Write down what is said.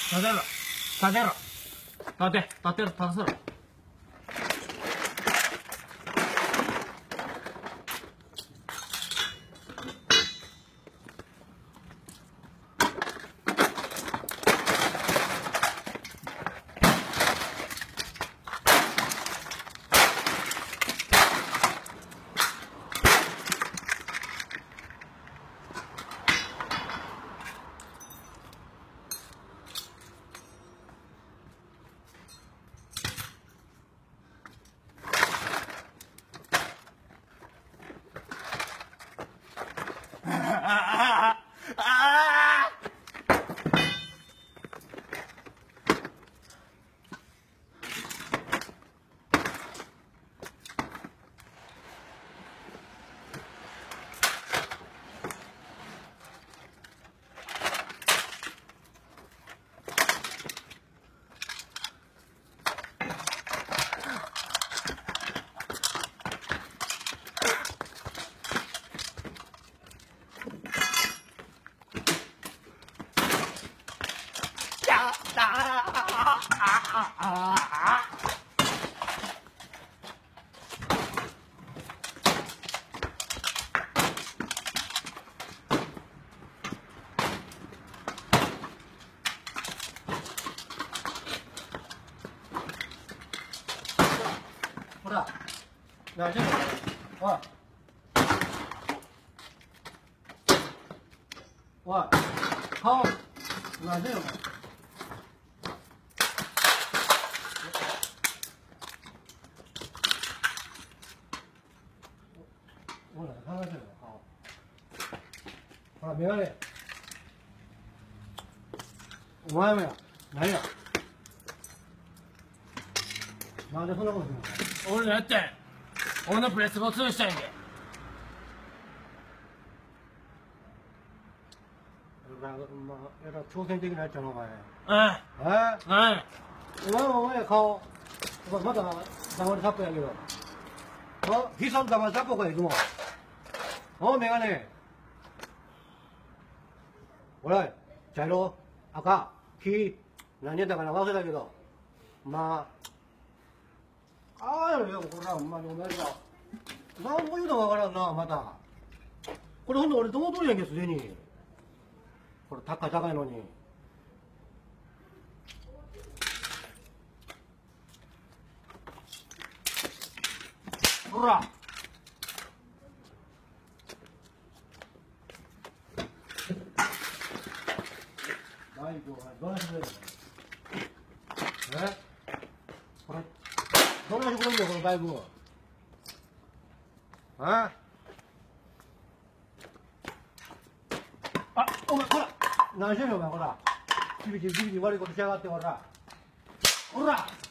立てろ。立てろ。立て。立てろ。立たせろ。ほら、大丈夫？おい。おい、顔、大丈夫？ほら、顔出せよ、顔。ほら、眼鏡。お前もや、何や。なんでそんなことするの？ 俺のやってん。俺のプレスも潰したいんで。 まあ、やら挑戦的なやっちゃうの、お前。お前もお前や顔。お前まだ黙りサップやけど。必殺黙りサップかいつも。メガネ。ほら、茶色、赤、黄、何やったかな忘れたけど。まあ、ああやろよ、これな、ほんまにお前ら。何も言うのわからんな、また。これほんと俺どうとるやんけ、すでに。これ高いのに。ほら。バイクはどないしてくれるの？これ、どないしてくれんのこのバイクを。お前、ほら、何してんのお前、ほら。ビビビ悪いことしやがって、ほら。ほら。